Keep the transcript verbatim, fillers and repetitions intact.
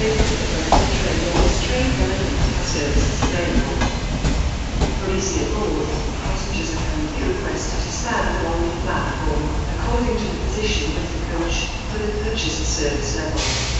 Parisian board, passengers are currently requested to stand along the platform according to the position of the coach for the purchase service level.